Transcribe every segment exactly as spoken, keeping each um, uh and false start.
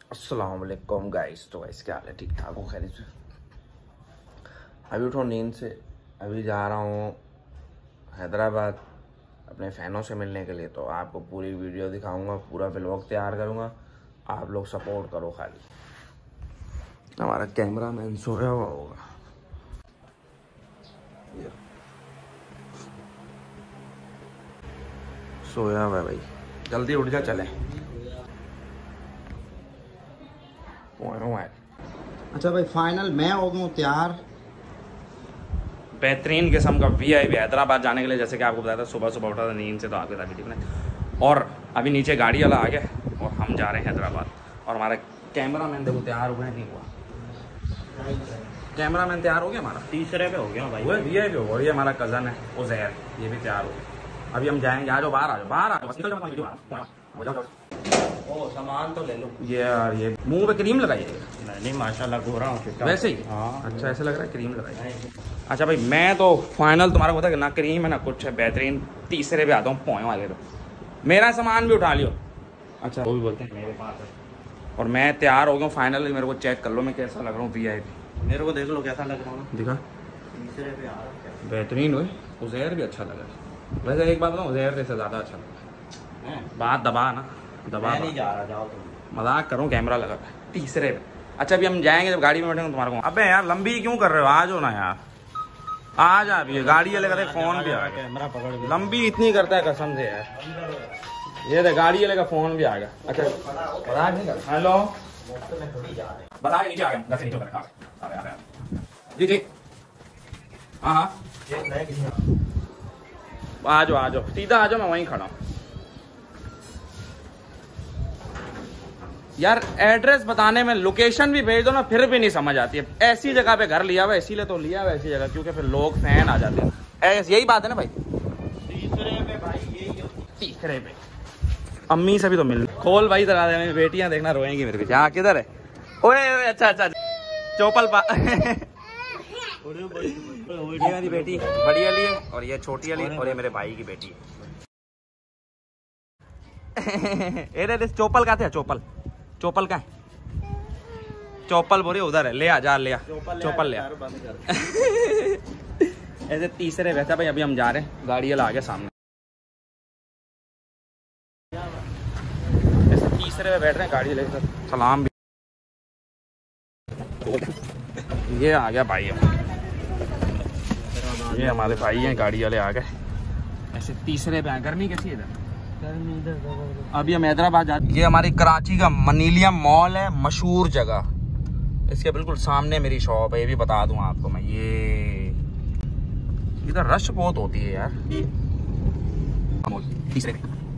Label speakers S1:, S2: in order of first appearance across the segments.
S1: अस्सलाम वालेकुम गाइस। तो गाइस क्या हाल है? ठीक ठाक हो? खैरियत से? अभी उठो नींद से, अभी जा रहा हूँ हैदराबाद अपने फ़ैनों से मिलने के लिए। तो आपको पूरी वीडियो दिखाऊंगा, पूरा व्लॉग तैयार करूँगा, आप लोग सपोर्ट करो। खाली हमारा कैमरा मैन सोया हुआ होगा। सोया हुआ है भाई, जल्दी उठ जा, चलें।
S2: अच्छा भाई, फाइनल मैं हो गया तैयार।
S1: बेहतरीन किस्म का वी आई पी हैदराबाद जाने के लिए। जैसे कि आपको बताया था, सुबह सुबह उठा था नींद से, तो आपके साथ वीडियो बनाई। और अभी नीचे गाड़ी वाला आ गया और हम जा रहे हैं हैदराबाद। और हमारा कैमरा मैन देखो तैयार हुआ है, नहीं हुआ। कैमरा मैन तैयार हो गया हमारा,
S2: तीसरे पे हो गया भाई।
S1: वो वी आई पी हो। और ये हमारा कज़न है उज़ैर, ये भी तैयार हो गया। अभी हम जाएंगे। आ जाओ बाहर, आ जाओ बाहर, आ जाओ।
S2: ओ सामान तो ले लो।
S1: ये यार ये मुंह पे क्रीम लगाइए।
S2: नहीं माशाल्लाह गोरा हूँ
S1: वैसे ही।
S2: हाँ
S1: अच्छा, ऐसे लग रहा है क्रीम लगाई। अच्छा भाई, मैं तो फाइनल तुम्हारा को पता है कि ना क्रीम है ना कुछ है। बेहतरीन तीसरे पे आता हूँ पोए वाले। तो मेरा सामान भी उठा लियो। अच्छा, वो भी बोलते हैं मेरे पास है। और मैं तैयार हो गया हूँ फाइनल। मेरे को चेक कर लो मैं कैसा लग रहा हूँ वी आई पी।
S2: मेरे को देख लो कैसा लग रहा हूँ।
S1: दिखा,
S2: तीसरे पे आ रहा है।
S1: बेहतरीन हुए। उज़ैर भी अच्छा लगा। वैसे एक बात बताऊँ, उज़ैर से ज़्यादा अच्छा लगा। बात दबा ना, दबा
S2: नहीं जा रहा, जाओ तुम।
S1: मजाक करूँ, कैमरा लगा तीसरे पे। अच्छा अभी हम जाएंगे, जब गाड़ी में बैठेंगे तुम्हारे को। अबे यार लंबी क्यों कर रहे हो? आ जाओ ना यार, आ जा। अभी गाड़ी वाले का फोन भी आ गया।
S2: कैमरा पकड़ के
S1: लंबी इतनी करता है कसम से यार। ये गाड़ी वाले का फोन भी आ गया। अच्छा हेलो, बताइए नीचे आ गया जी जी। हाँ हाँ आ जाओ, आ जाओ, सीधा आ जाओ, मैं वहीं खड़ा हूँ। यार एड्रेस बताने में लोकेशन भी भेज दो ना, फिर भी नहीं समझ आती है। ऐसी जगह पे घर लिया हुआ, इसीलिए तो लिया हुआ ऐसी जगह, क्योंकि फिर लोग फैन आ जाते हैं। यही बात है ना भाई।
S2: तीसरे पे भाई, यही
S1: तीसरे पे अम्मी से भी तो मिल। खोल भाई जरा, मेरी बेटियां देखना रोएंगी मेरे पीछे। हाँ किधर है? ओए ओए, अच्छा अच्छा, चौपल पा ये मेरी बेटी बड़ी वाली है, और ये छोटी वाली, और ये मेरे भाई की बेटी है। चौपल का थे, चौपल चौपल का है। चौपल बोले उधर है, ले आ जा, ले आ चौपल ले आ। ऐसे तीसरे वैसा भाई। अभी हम जा रहे हैं, गाड़ी वाला आ गया सामने। ऐसे तीसरे पे बैठ रहे हैं गाड़ी लेकर। सलाम भी ये आ गया भाई, ये हमारे भाई हैं, गाड़ी वाले आ गए। ऐसे तीसरे पे। गर्मी कैसी है इधर? अभी हम हैदराबाद जा। ये हमारी कराची का मनीलियम मॉल है, मशहूर जगह। इसके बिल्कुल सामने मेरी शॉप है, ये भी बता दूं आपको मैं। ये इधर रश बहुत होती है यार। तीसरे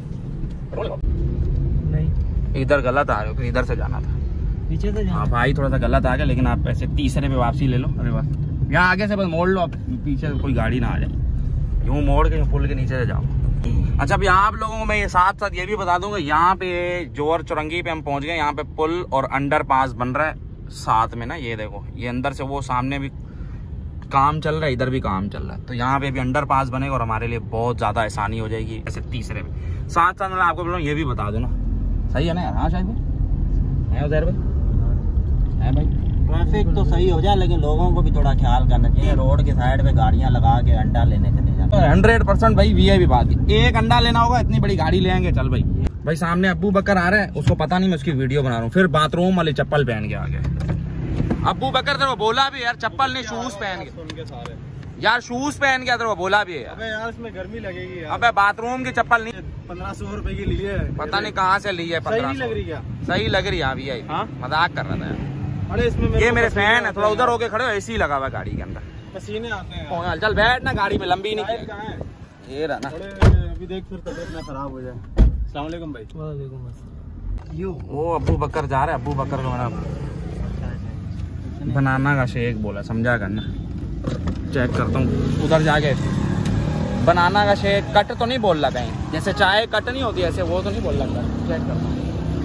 S1: नहीं, इधर गलत आ रहे हो, फिर इधर से जाना था,
S2: नीचे से जाना।
S1: हाँ भाई थोड़ा सा गलत आ गया, लेकिन आप ऐसे तीसरे पे वापसी ले लो। अरे बस यहाँ आगे से बस मोड़ लो, आप पीछे से कोई गाड़ी ना आ जाए। यूँ मोड़ के पुल के नीचे से जाओ। अच्छा अभी आप लोगों को मैं ये साथ साथ ये भी बता दूंगा, यहाँ पे जोर चौरंगी पे हम पहुंच गए। यहाँ पे पुल और अंडर पास बन रहा है साथ में ना। ये देखो, ये अंदर से वो सामने भी काम चल रहा है, इधर भी काम चल रहा है। तो यहाँ पे भी अंडर पास बनेगा और हमारे लिए बहुत ज्यादा आसानी हो जाएगी। ऐसे तीसरे में साथ साथ मैं आपको बोलूँ, ये भी बता दो ना। सही है ना यार? हाँ शायद है उधर भाई, है भाई।
S2: ट्रैफिक तो सही हो जाए, लेकिन लोगों को भी थोड़ा ख्याल करना चाहिए। रोड के साइड पे गाड़ियां लगा के अंडा लेने चले जाते हैं।
S1: हंड्रेड परसेंट भाई वी आई पी बात है। एक अंडा लेना होगा, इतनी बड़ी गाड़ी ले आएंगे। चल भाई, भाई सामने अब्बू बकर आ रहा है, उसको पता नहीं मैं उसकी वीडियो बना रहा हूँ। फिर बाथरूम वाले चप्पल पहन के आ गए। अब्बू बकर तेरे को बोला भी यार, चप्पल नहीं शूज पहन के यार, शूज पहन के तेरे को बोला भी है यार।
S2: अबे यार इसमें गर्मी लगेगी यार।
S1: अबे बाथरूम की चप्पल नहीं,
S2: पंद्रह सौ रुपए की ली है, पता
S1: नहीं कहाँ से ली है।
S2: सही नहीं लग रही क्या?
S1: सही लग रही है वी आई पी, मजाक कर रहा था यार।
S2: अरे इसमें मेरे
S1: ये मेरे फैन है, थोड़ा उधर होके खड़े हो, एसी लगा हुआ गाड़ी के अंदर,
S2: पसीने आते हैं।
S1: चल बैठ ना गाड़ी में, लंबी नहीं। ये रहा ना,
S2: अभी देख फिर तबीयत ना खराब हो जाए। अस्सलाम वालेकुम भाई। वालेकुम अस्सलाम।
S1: वो अब्बू बकर जा रहा है, अब्बू बकर को मैंने बनाना का शेक बोला, समझा करना। चेक करता हूँ उधर जाके। बनाना का शेक कट तो नहीं बोल रहा कहीं, जैसे चाय कट नहीं होती ऐसे, वो तो नहीं बोल रहा। चेक करता हूँ।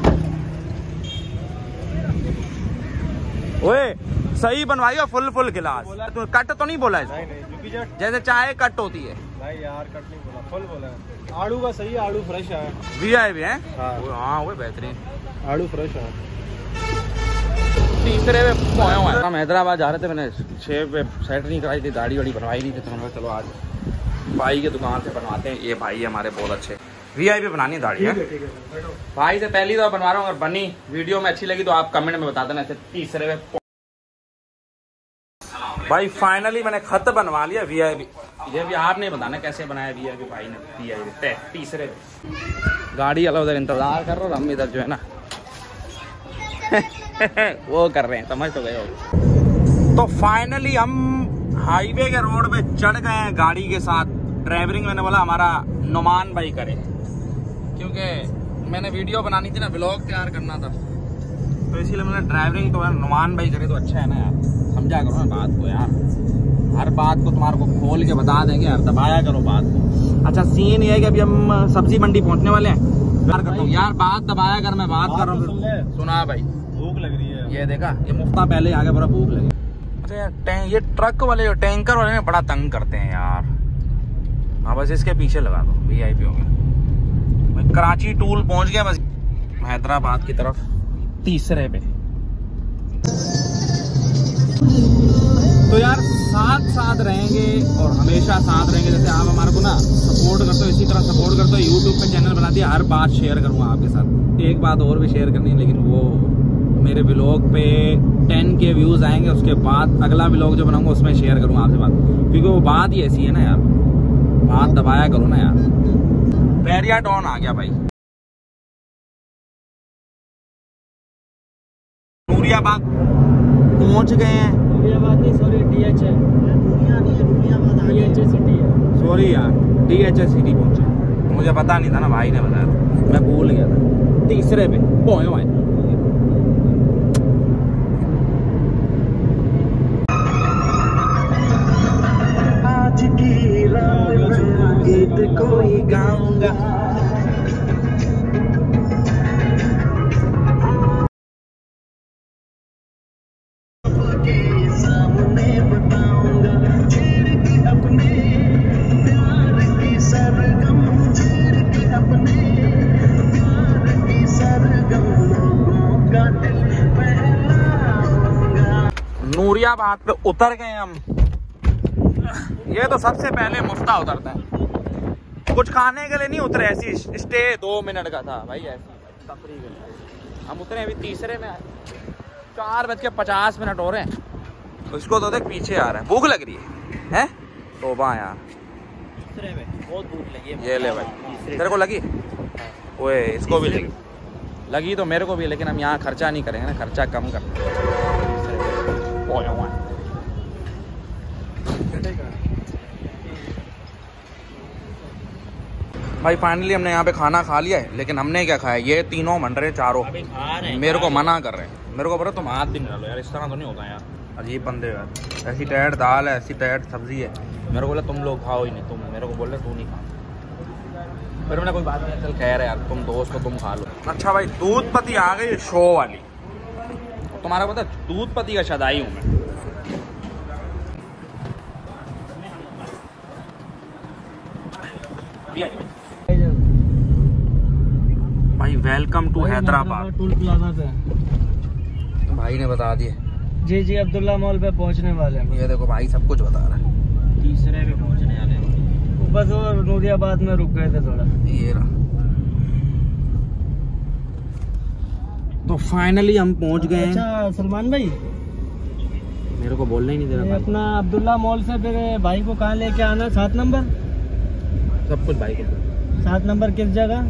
S1: ओए सही बनवाई हो, फुल फुल गिलास। तो कट तो नहीं बोला है?
S2: नहीं नहीं,
S1: जैसे चाय कट होती है।
S2: भाई यार कट नहीं बोला, फुल बोला है। आड़ू का सही, आड़ू फ्रेश है।
S1: वी आई पी है।
S2: हाँ
S1: हाँ वो बेहतरीन
S2: आड़ू फ्रेश है।
S1: तीसरे पे पहुंचे हुए हैं। हम हैदराबाद जा रहे थे, मैंने छः पे सेट नहीं कराई थी, दाढ़ी वाड़ी बनवाई नहीं थी, तो मैंने कहा चलो आज भाई की दुकान से बनवाते हैं। ये भाई हमारे बहुत अच्छे वी आई पी बनानी दाढ़ी है। भाई से पहली दफा बनवा रहा हूँ, अगर बनी वीडियो में अच्छी लगी तो आप कमेंट में बता देना। ऐसे तीसरे पे भाई फाइनली मैंने खत बनवा लिया वी आई पी। ये भी आप नहीं बताना कैसे बनाया वी आई पी भाई ने। वी आई पी तीसरे पे गाड़ी वाला उधर इंतजार कर रहा हूँ, हम इधर जो है ना वो कर रहे हैं, समझ तो गए हो। तो फाइनली हम हाईवे के रोड पे चढ़ गए हैं गाड़ी के साथ। ड्राइवरिंग मैंने बोला हमारा नुमान भाई करे, क्योंकि मैंने वीडियो बनानी थी ना, व्लॉग तैयार करना था, तो इसीलिए मैंने ड्राइवरिंग तो नुमान भाई करे तो अच्छा है ना यार। समझा करो ना बात को यार, हर बात को तुम्हारे को खोल के बता देंगे यार, दबाया करो बात को। अच्छा सीन ये है कि अभी हम सब्जी मंडी पहुंचने वाले हैं। यार करता हूँ यार, बात दबाया कर, मैं बात कर रहा हूँ। सुना भाई, भूख लग रही है। ये देखा, ये मुफ्ता पहले आगे बड़ा भूख लगी। अच्छा यार ये ट्रक वाले टैंकर वाले बड़ा तंग करते हैं यार। हाँ बस इसके पीछे लगा दो, वी आई पी हो गया। कराची टूल पहुंच गया बस हैदराबाद की तरफ तीसरे पे। तो यार साथ साथ रहेंगे और हमेशा साथ रहेंगे। जैसे आप हमारे को ना सपोर्ट करते हो, इसी तरह सपोर्ट करते हो। यूट्यूब पे चैनल बना दिया, हर बात शेयर करूँगा आपके साथ। एक बात और भी शेयर करनी है, लेकिन वो मेरे व्लॉग पे टेन के व्यूज आएंगे, उसके बाद अगला व्लॉग जो बनाऊंगा उसमें शेयर करूँगा आपसे बात, क्योंकि वो बात ही ऐसी है ना यार, बात दबाया करो ना यार। बैरिया डॉन आ गया भाई। नूरियाबाद पहुंच गए हैं।
S2: नूरियाबाद नहीं, सॉरी डी एच है। डी एच ए सिटी है, सॉरी यार, डी एच ए सिटी पहुंचे।
S1: मुझे पता नहीं था ना, भाई ने बताया था, मैं भूल गया था। तीसरे पे पहुंचे हुए। आज की रात गीत कोई गाऊंगा। नूरियाबाद पे उतर गए हम। ये तो सबसे पहले मुफ्ता उतरता है, कुछ खाने के लिए नहीं उतरे, ऐसी स्टे दो मिनट का था भाई, ऐसी तकरीबन। हम उतरे अभी तीसरे में आए, चार बज के पचास मिनट हो रहे हैं। उसको तो देख पीछे आ रहा है, भूख लग रही है, है? तो वाह यार
S2: तीसरे में बहुत भूख लगी।
S1: ये ले भाई, तेरे को लगी? ओए इसको भी लगी, लगी तो मेरे को भी, लेकिन हम यहाँ खर्चा नहीं करेंगे ना, खर्चा कम कर। भाई फाइनली हमने यहाँ पे खाना खा लिया है, लेकिन हमने क्या खाया, ये तीनों मन रहे चारों, मेरे को मना कर रहे हैं। मेरे को बोलो तुम हाथ भी नहीं डालो यार, इस तरह तो नहीं होता यार, अजीब बंदे यार। ऐसी टैट दाल है, ऐसी टैट सब्जी है, मेरे को बोला तुम लोग खाओ ही नहीं, तुम मेरे को बोले तू नहीं खा। फिर मैंने कोई बात नहीं, चल कह रहे यार तुम दोस्त हो तुम खा लो। अच्छा भाई दूध पत्ती आ गई शो वाली, तुम्हारा पता दूध पत्ती का शदाई हूँ मैं। भाई welcome to Hyderabad.
S2: Toll plaza पे
S1: भाई ने बता दिए।
S2: जी जी अब्दुल्ला मॉल पे पहुंचने वाले हैं।
S1: ये देखो भाई सब कुछ बता रहा है।
S2: तीसरे पे पहुंचने वाले हैं, बस वो नूरियाबाद में रुक गए थे थोड़ा।
S1: ये रहा। तो फाइनली हम पहुंच गए।
S2: अच्छा सलमान भाई,
S1: मेरे को बोलना ही नहीं दे रहा।
S2: अपना अब्दुल्ला मॉल से फिर भाई को कहाँ लेके आना? सात नंबर,
S1: सब कुछ भाई को।
S2: सात नंबर किस जगह?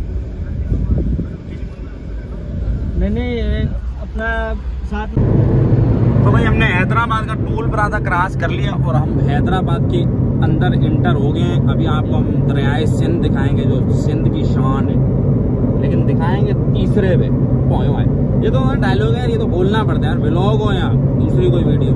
S2: नहीं नहीं अपना सात।
S1: तो भाई हमने हैदराबाद का टोल प्लाजा क्रॉस कर लिया और हम हैदराबाद के अंदर इंटर हो गए हैं। अभी आपको हम दरियाए सिंध दिखाएंगे, जो सिंध की शान है, लेकिन दिखाएंगे तीसरे पे पहुंचे हुए। ये तो डायलॉग है, ये तो बोलना पड़ता है यार, व्लॉग हो या दूसरी कोई वीडियो।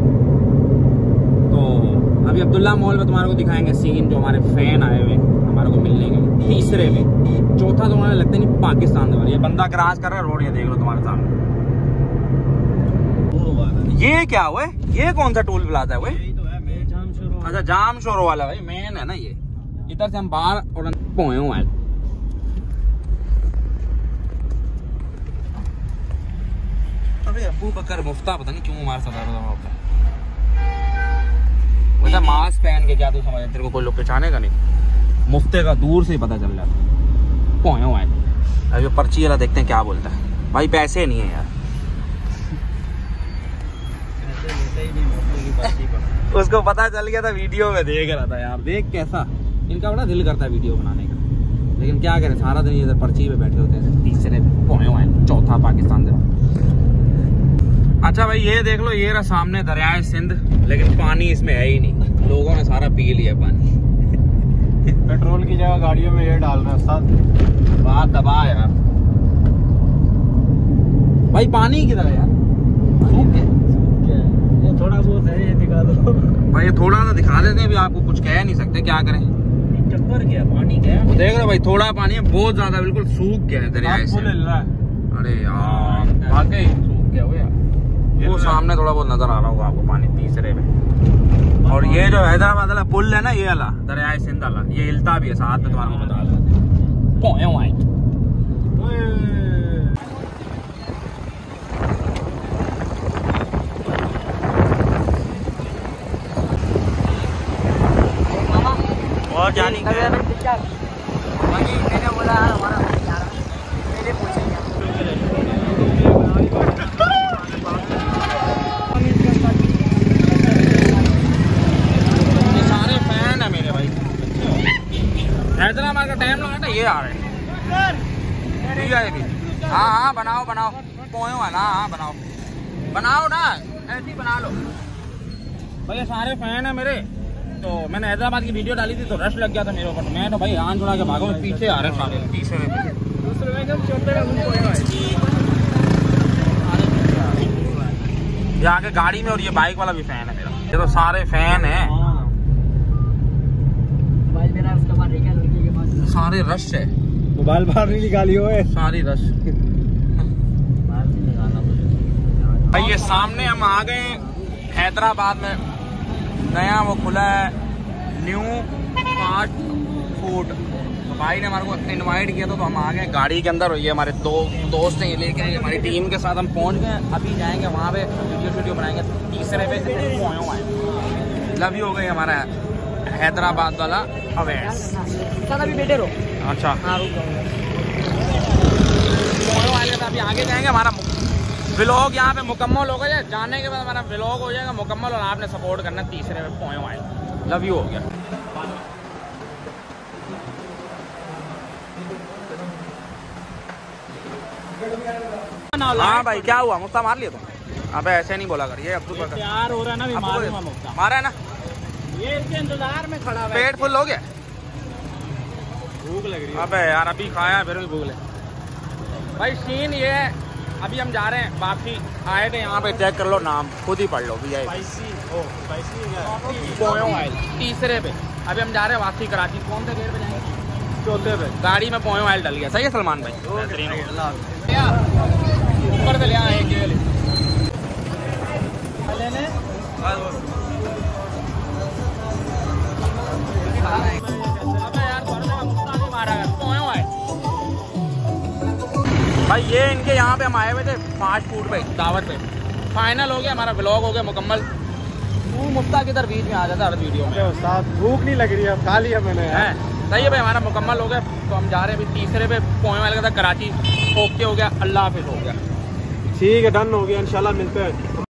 S1: तो अभी अब्दुल्ला मॉल में तुम्हारे को दिखाएंगे सीन, जो हमारे फैन आए हुए हमारे को मिलने के। तीसरे में चौथा तुम्हारे लगता नहीं पाकिस्तान में। ये बंदा क्रॉस कर रहा है रोड, ये देख लो तुम्हारे सामने। ये क्या हुआ है? ये कौन सा टोल प्लाजा है?
S2: यही तो है मेन जाम शोरो।
S1: अच्छा जाम शोरो वाला भाई मेन है ना ये। इधर से हम बाहर और पहुंचे हुए हैं। अबू बकर मुफ्ता पता नहीं क्यों हमारे साथ होता है। मतलब मास्क पहन के क्या तू समझ तेरे को कोई लोग पहचानेगा नहीं। मुफ्ते का दूर से ही पता चल जाता है। अभी पर्ची वाला देखते हैं क्या बोलता है। भाई पैसे नहीं है यार। उसको पता चल गया था, वीडियो में देख रहा था यार। देख कैसा इनका बड़ा दिल करता है वीडियो बनाने का, लेकिन क्या करें सारा दिन इधर पर्ची पे बैठे होते हैं। तीसरे पहुंचे हुए हैं, चौथा पाकिस्तान से। अच्छा भाई ये देख लो, ये रहा सामने दरियाए सिंध, लेकिन पानी इसमें है ही नहीं। लोगों ने सारा पी लिया पानी।
S2: पेट्रोल की जगह गाड़ियों में ये डाल रहे हैं साथ।
S1: बात दबा यार भाई, पानी किधर है यार?
S2: ये थोड़ा बहुत है, ये दिखा दो
S1: भाई। ये थोड़ा सा दिखा देते हैं, अभी आपको कुछ कह नहीं सकते, क्या करें।
S2: चक्कर गया, पानी गया।
S1: देख रहे भाई, थोड़ा पानी है, बहुत ज्यादा, बिल्कुल सूख गया है दरिया से। अरे यार वाकई सूख गया वो यार। वो सामने थोड़ा बहुत नजर आ रहा होगा आपको पानी तीसरे में। और ये जो हैदराबाद वाला पुल है ना, ये वाला दरियाए सिंध वाला, ये हिलता भी है साथ में, तुम्हारे को बता रहा। और जानी मैंने बोला हमारा मेरे पूछेंगे। ये सारे फैन है मेरे भाई। हैदराबाद का टाइम लगा था, ये आ रहे हैं। ठीक है भी। हाँ हाँ बनाओ बनाओ, पोए वाला। हाँ बनाओ बनाओ ना, ऐसे ही बना लो भाई। ये सारे फैन है मेरे। तो मैंने हैदराबाद की वीडियो डाली थी तो रश लग गया था मेरे ऊपर। तो मैं तो भाई आन छुड़ा के भागो, पीछे आ रहे सारे। तीसरे ये आगे गाड़ी में, और ये बाइक वाला भी फैन है मेरा। ये तो सारे फैन है, सारे रश है।
S2: मोबाइल बाहर नहीं निकाली हो
S1: सारी रश। भाई ये सामने हम आ गए हैदराबाद में, नया वो खुला है न्यू फास्ट फूड। तो भाई ने हमारे को इनवाइट किया था, तो हम आ गए गाड़ी के अंदर। और ये हमारे दो दोस्त हैं, ये लेके आए हमारी टीम के साथ। हम पहुंच गए, अभी जाएंगे वहाँ पे वीडियो वीडियो बनाएंगे। तीसरे पे लव यू हो गई हमारा हैदराबाद वाला अवैस। अभी बेटे रो। अच्छा हाँ रुक जाओ। अभी आगे जाएंगे, हमारा व्लॉग यहाँ पे मुकम्मल हो गया। जाने के बाद हमारा व्लॉग हो जाएगा मुकम्मल, और आपने सपोर्ट करना। तीसरे में पहुँचे आए, लव यू हो गया। हाँ भाई क्या हुआ, मुफ्ता मार लिया तुम? अबे ऐसे नहीं बोला कर, ये अब्दुल बकर
S2: तैयार हो रहा है ना, मारूंगा मुफ्ता।
S1: मारा है ना,
S2: ये इसके इंतजार में खड़ा है।
S1: पेट फुल हो गया,
S2: भूख लग रही है।
S1: अबे यार अभी खाया फिर भी भूख लगे। भाई सीन ये है, अभी हम जा रहे हैं वापसी। आए थे यहाँ पे, चेक कर लो नाम, खुद ही पढ़ लो। वी आई पी तीसरे पे। अभी हम जा रहे हैं वापसी कराची। कौन से गेट पे जाएंगे? चौथे पे। गाड़ी में पोए ऑयल डल गया। सही है सलमान भाई? ऊपर से ले आए भाई। ये इनके यहाँ पे हम आए हुए थे फास्ट फूड पे, दावत पे। फाइनल हो गया, हमारा व्लॉग हो गया मुकम्मल। तू मुफ्ता किधर बीच में आ जाता हर वीडियो में।
S2: साथ भूख नहीं लग रही है, खा लिया मैंने।
S1: है सही है भाई, हमारा मुकम्मल हो गया। तो हम जा रहे हैं अभी तीसरे पे, पोए वाले का था कराची। ओके हो गया, अल्लाह हाफिज़ हो गया।
S2: ठीक है, डन हो गया, इंशाल्लाह मिलते हैं।